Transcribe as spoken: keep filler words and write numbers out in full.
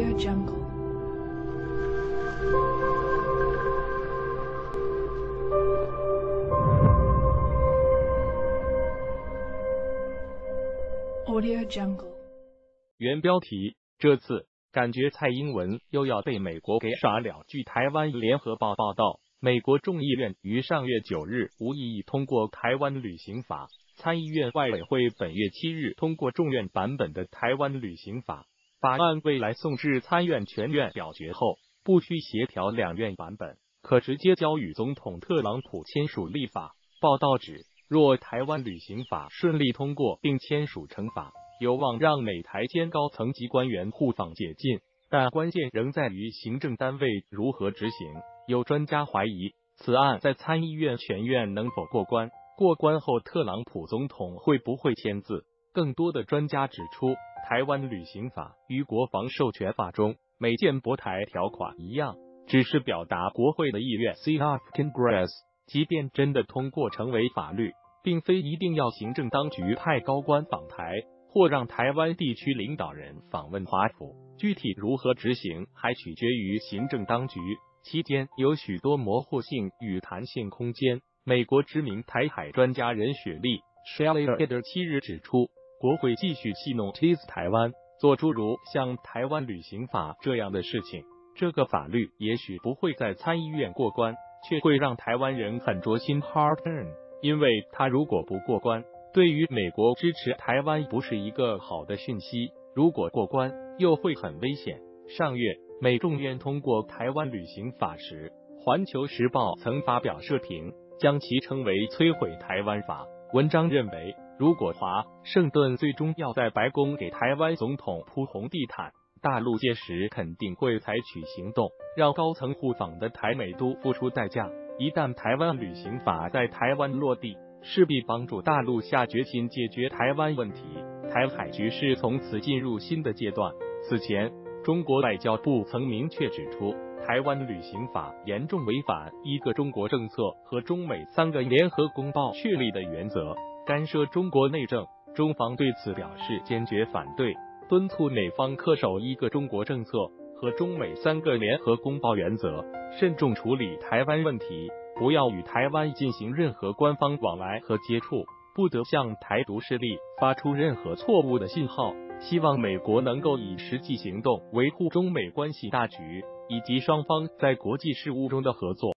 Audio Jungle. Audio Jungle. 原标题：这次感觉蔡英文又要被美国给耍了。据台湾联合报报道，美国众议院于上月九日无异议通过台湾旅行法，参议院外委会本月七日通过众院版本的台湾旅行法。法案未来送至参院全院表决后，不需协调两院版本，可直接交予总统特朗普签署立法。报道指，若台湾旅行法顺利通过并签署成法，有望让美台间高层级官员互访解禁，但关键仍在于行政单位如何执行。有专家怀疑，此案在参议院全院能否过关？过关后，特朗普总统会不会签字？更多的专家指出，台湾旅行法与国防授权法中美舰泊台条款一样，只是表达国会的意愿 （Seat of Congress）。即便真的通过成为法律，并非一定要行政当局派高官访台，或让台湾地区领导人访问华府。具体如何执行，还取决于行政当局，期间有许多模糊性与弹性空间。美国知名台海专家任雪莉 （Shelley Eder） 七日指出，国会继续戏弄 tease 台湾，做诸如像台湾旅行法这样的事情，这个法律也许不会在参议院过关，却会让台湾人很灼心 hard earn， 因为他如果不过关，对于美国支持台湾不是一个好的讯息，如果过关又会很危险。上月美众院通过台湾旅行法时，环球时报曾发表社评，将其称为摧毁台湾法。文章认为，如果华盛顿最终要在白宫给台湾总统铺红地毯，大陆届时肯定会采取行动，让高层互访的台美都付出代价。一旦台湾旅行法在台湾落地，势必帮助大陆下决心解决台湾问题，台海局势从此进入新的阶段。此前，中国外交部曾明确指出，台湾旅行法严重违反一个中国政策和中美三个联合公报确立的原则，干涉中国内政。中方对此表示坚决反对，敦促美方恪守一个中国政策和中美三个联合公报原则，慎重处理台湾问题，不要与台湾进行任何官方往来和接触，不得向台独势力发出任何错误的信号。希望美国能够以实际行动维护中美关系大局，以及双方在国际事务中的合作。